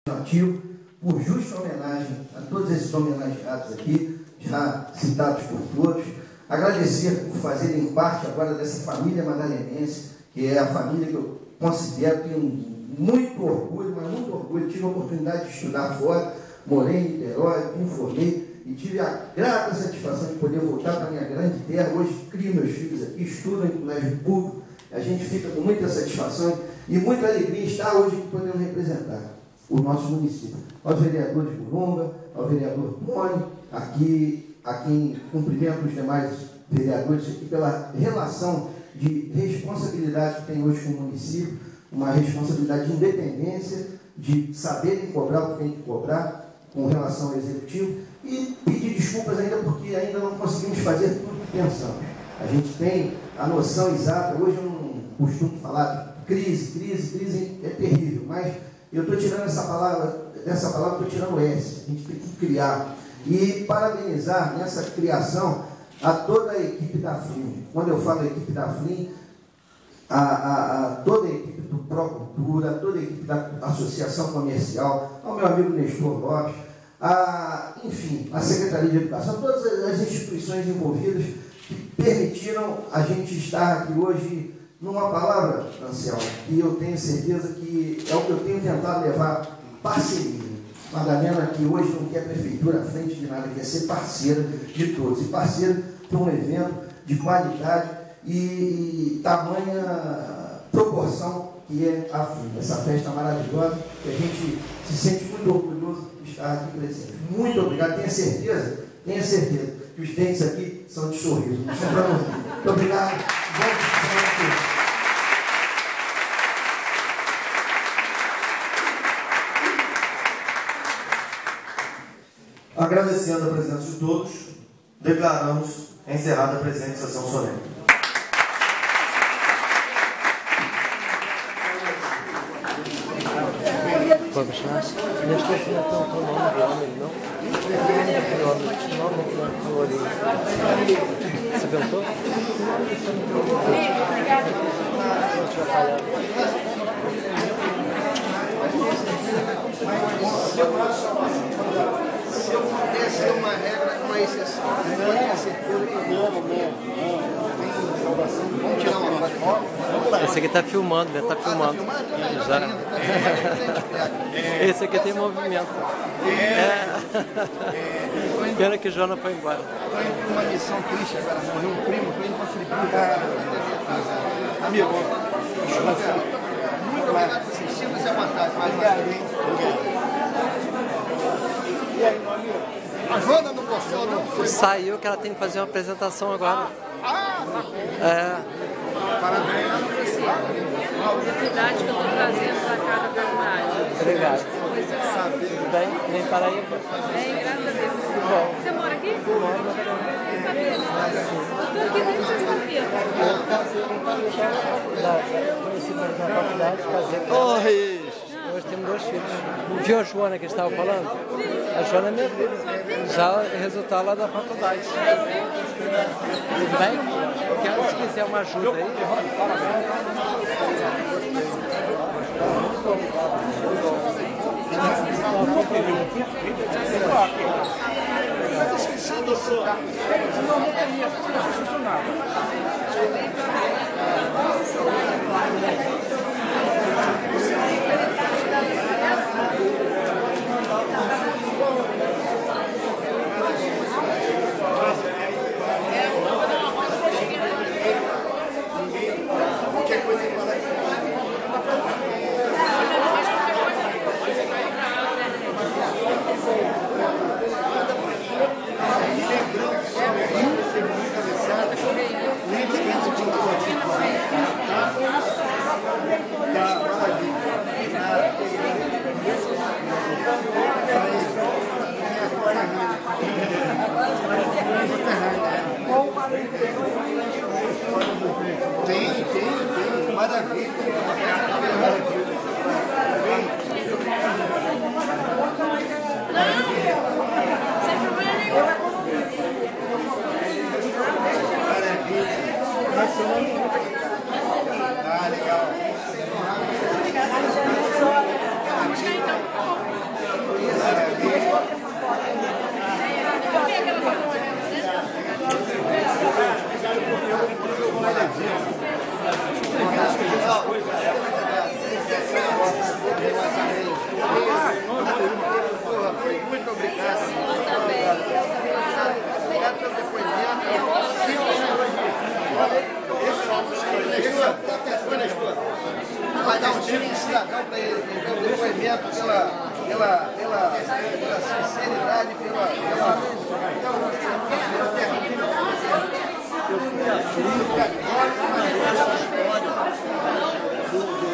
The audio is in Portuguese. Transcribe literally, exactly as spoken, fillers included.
Legislativo, por justa homenagem a todos esses homenageados aqui, já citados por todos. Agradecer por fazerem parte agora dessa família madalhenense, que é a família que eu considero que tenho muito orgulho, mas muito orgulho. Tive a oportunidade de estudar fora, morei em Niterói, me formei e tive a grata satisfação de poder voltar para a minha grande terra. Hoje crio meus filhos aqui, estudam em colégio público. A gente fica com muita satisfação e muita alegria estar hoje aqui podendo representar o nosso município. Aos vereadores de Burunga, ao vereador Mone, aqui, a quem cumprimento os demais vereadores aqui pela relação de responsabilidade que tem hoje com o município, uma responsabilidade de independência, de saberem cobrar o que tem que cobrar com relação ao executivo e pedir desculpas ainda porque ainda não conseguimos fazer tudo que pensamos. A gente tem a noção exata, hoje eu não costumo falar de crise, crise, crise é terrível, mas eu estou tirando essa palavra, dessa palavra estou tirando o S, a gente tem que criar. E parabenizar nessa criação a toda a equipe da Flim. Quando eu falo a equipe da Flim, a, a, a toda a equipe do Procultura, toda a equipe da Associação Comercial, ao meu amigo Nestor Lopes, a, enfim, a Secretaria de Educação, todas as instituições envolvidas que permitiram a gente estar aqui hoje numa palavra, Anselmo, que eu tenho certeza que é o que eu tenho tentado levar, parceria. Madalena, que hoje não quer prefeitura à frente de nada, quer ser parceira de todos. E parceira para um evento de qualidade e tamanha proporção que é a Flim. Essa festa maravilhosa, que a gente se sente muito orgulhoso de estar aqui presente. Muito obrigado, tenha certeza, tenha certeza que os dentes aqui são de sorriso. Muito obrigado. Bom, agradecendo a presença de todos, declaramos encerrada a presente sessão solene. Pode deixar? Neste caso não estão com o nome do homem, não? O nome do colorinho. Você perguntou? Deixa eu falar. Se eu pudesse ter uma regra, uma exceção, eu tenho certeza que não, não. Vamos tirar uma foto. Esse aqui está filmando, né? Está filmando. Já. Esse aqui tem movimento. É. Pena que o Jonas foi embora. Estou indo para uma missão triste agora. Morreu um primo, estou indo para Filipina. Amigo, muito obrigado por assistir, mas é vontade. Obrigado, hein? Obrigado. E aí, meu amigo? A Joana não gostou, não? Saiu que ela tem que fazer uma apresentação agora. Ah, tá bom. É. Parabéns. A oportunidade que eu estou trazendo para cada faculdade. Obrigado. Tudo bem? Vem para aí? Bem, graças a Deus. Bom. Você mora aqui? Moro na Eu estou aqui desde sexta-feira. Eu casei com a faculdade. Conheci na faculdade, casei com ela. Oi! Hoje temos dois filhos. Viu a Joana que estava falando? A Joana é minha filha. Já é resultado lá da faculdade. Tudo bem? Eu quero, se quiser uma ajuda aí. Tem, tem, tem. Maravilha. Maravilha. pela, pela, pela sinceridade, pela... pela... Eu fui aflito com essa história do, do